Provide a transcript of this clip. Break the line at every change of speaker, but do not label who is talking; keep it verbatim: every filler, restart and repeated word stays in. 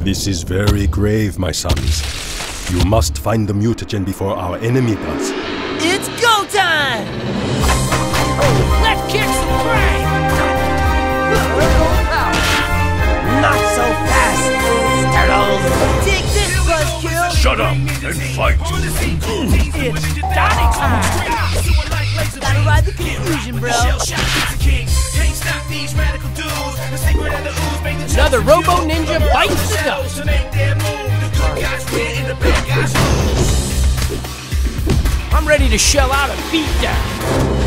This is very grave, my sons. You must find the mutagen before our enemy does.
It's go time! Let's kick some brain! Not so fast, turtles! Take this, Buzzkill!
Shut up and fight!
It's Donnie time! Gotta ride the confusion, bro! Another Robo Ninja bites the dust! I'm ready to shell out a beatdown!